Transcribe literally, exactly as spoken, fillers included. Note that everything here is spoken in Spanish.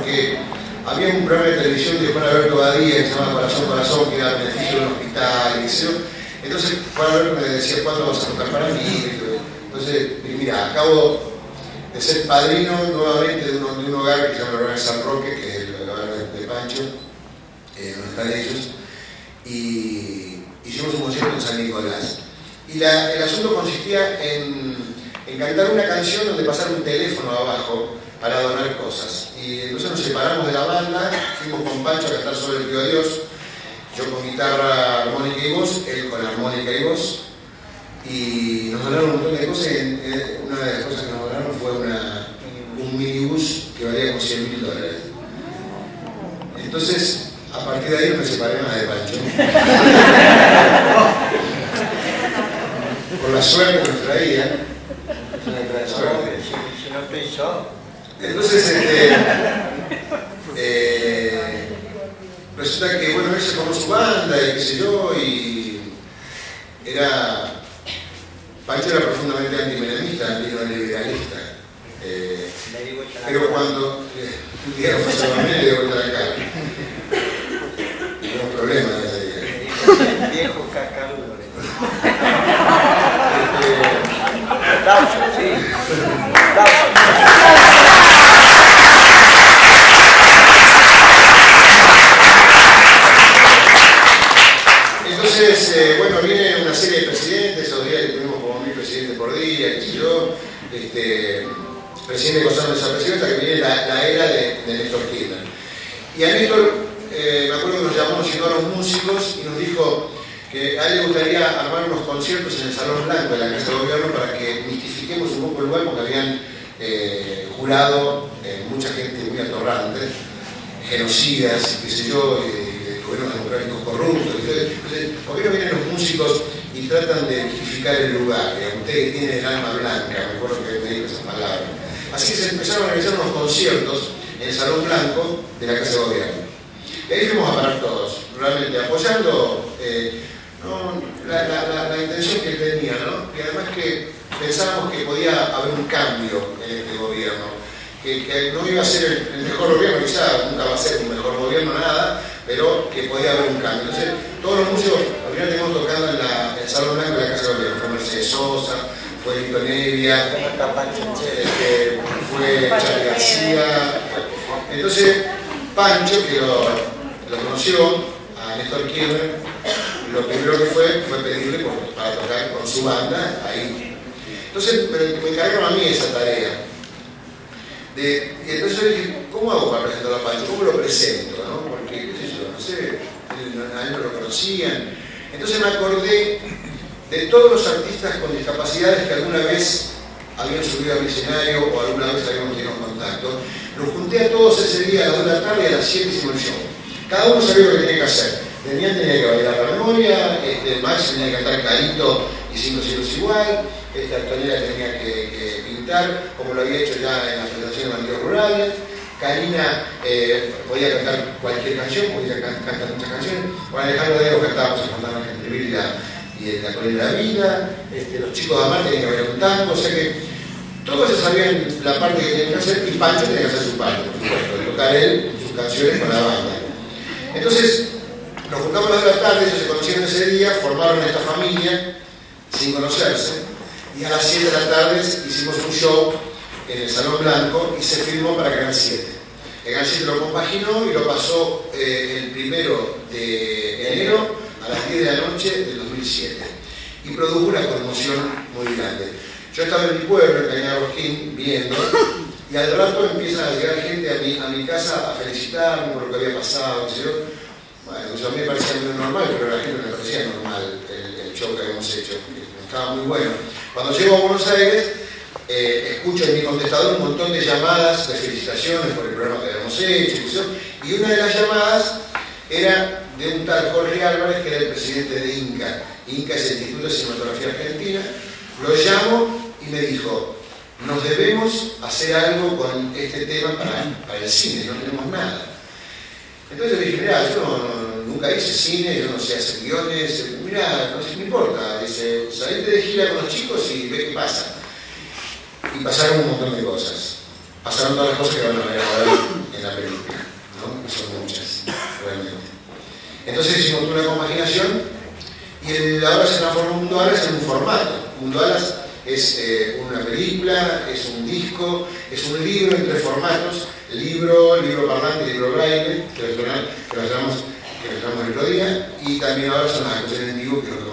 porque había un programa de televisión de Juan Alberto Badía que se llama Corazón Corazón, que era beneficio de un hospital y qué sé yo. Entonces Juan Alberto me decía, ¿cuándo vas a tocar para mí? Entonces, mira, acabo de ser padrino nuevamente de, uno, de un hogar que se llama el Hogar de San Roque, que es el hogar de, de Pancho, eh, donde están ellos, y hicimos un concierto en San Nicolás. Y la, el asunto consistía en, en cantar una canción donde pasar un teléfono abajo para donar cosas. Y entonces nos separamos de la banda, fuimos con Pancho a cantar sobre el Tío Dios, yo con guitarra, armónica y voz, él con armónica y voz, y nos donaron un montón de cosas, y eh, una de las cosas que nos donaron fue una, un minibús que valía como cien mil dólares. Entonces, a partir de ahí no me separé más de Pancho. Por la suerte que nos traía. Suerte. Si no estoy yo. Entonces, este, eh, resulta que, bueno, él se formó su banda y qué sé yo, y era... Pancho era profundamente antimenemista, antiliberalista. Eh, pero cuando eh, un día lo fue a Salomé y le dio vuelta la cara. Tenemos problemas de ese día. Viejo cacarudo. Aplausos, sí. Aplausos. Entonces, eh, bueno, viene una serie de presidentes, esos días que tuvimos como mil presidentes por día, qué sé yo, este, presidente Gonzalo de San Presidenta, que viene la, la era de, de Néstor Kirchner. Y a Néstor, eh, me acuerdo que nos llamó, nos citó a los músicos y nos dijo que a él le gustaría armar unos conciertos en el Salón Blanco de la Casa de Gobierno para que mistifiquemos un poco el lugar, porque habían eh, jurado eh, mucha gente muy atorrante, genocidas, qué sé yo, eh, gobiernos democráticos corruptos. Entonces, ¿por qué no vienen los músicos y tratan de justificar el lugar? Ustedes tienen el alma blanca, me acuerdo que me dijo esas palabras. Así que se empezaron a realizar unos conciertos en el Salón Blanco de la Casa de Gobierno. Y ahí fuimos a parar todos, realmente apoyando eh, ¿no? la, la, la, la intención que él tenía, ¿no? Y además que pensábamos que podía haber un cambio en este gobierno, que, que no iba a ser el, el mejor gobierno, quizá nunca va a ser un mejor gobierno, nada, pero que podía haber un cambio. Entonces, todos los músicos, al final tenemos tocando en, la, en el Salón Blanco de la Casa de Gobierno. Fue Mercedes Sosa, fue Lito Nevia, eh, fue Charly García. Entonces, Pancho, que lo, lo conoció a Néstor Kirchner, lo primero que fue fue pedirle por, para tocar con su banda ahí. Entonces, me, me encargaron a mí esa tarea. De, y entonces yo dije, ¿cómo hago para presentar a Pancho? ¿Cómo lo presento? ¿No? Porque, qué sé yo, no sé, a él no lo conocían. Entonces me acordé de todos los artistas con discapacidades que alguna vez habían subido al escenario o alguna vez habíamos tenido contacto. Los junté a todos ese día a las dos de la tarde y a las siete hicimos el show. Cada uno sabía lo que tenía que hacer. Demián tenía que bailar la memoria, este, Max tenía que cantar Carito y Cinco Cielos Igual, este, Antonella tenía que, que pintar, como lo había hecho ya en la presentación de Bandidos Rurales. Karina eh, podía cantar cualquier canción, podía can cantar muchas canciones. Juan Alejandro de Diego cantábamos el Fantasma Gentilville y la, y la Colina de la Vida. Este, los chicos de Amar tenían que bailar un tango, o sea que todos ya sabían la parte que tenían que hacer y Pancho tenía que hacer su parte, por supuesto, de tocar él sus canciones con la banda. Entonces, nos juntamos a las dos de la tarde, ellos se conocieron ese día, formaron esta familia sin conocerse, y a las siete de la tarde hicimos un show en el Salón Blanco y se filmó para Canal siete. El Canal siete lo compaginó y lo pasó eh, el primero de enero a las diez de la noche del dos mil siete. Y produjo una conmoción muy grande. Yo estaba en mi pueblo, en Cañada Rosquín, viendo, y al rato empiezan a llegar gente a mi, a mi casa a felicitarme por lo que había pasado, ¿sí? Bueno, eso a mí me parecía muy normal, pero a la gente no le parecía normal el, el show que habíamos hecho, estaba muy bueno. Cuando llego a Buenos Aires, eh, escucho en mi contestador un montón de llamadas de felicitaciones por el programa que habíamos hecho, y una de las llamadas era de un tal Jorge Álvarez, que era el presidente de INCA. INCA es el Instituto de Cinematografía Argentina. Lo llamo y me dijo, nos debemos hacer algo con este tema para, para el cine, no tenemos nada. Entonces le dije, mirá, yo no, no, nunca hice cine, yo no sé hacer guiones, mirá, no, sé, no importa, dice, salite de gira con los chicos y ve qué pasa. Y pasaron un montón de cosas. Pasaron todas las cosas que van a ver ahora en la película. hicimos una compaginación y el, ahora se transformó Mundo Alas en un formato. Mundo Alas es eh, una película, es un disco, es un libro en tres formatos: libro, libro parlante y libro braille, que lo llamamos, que lo llamamos el otro día, y también ahora son las actuaciones en vivo, que es lo que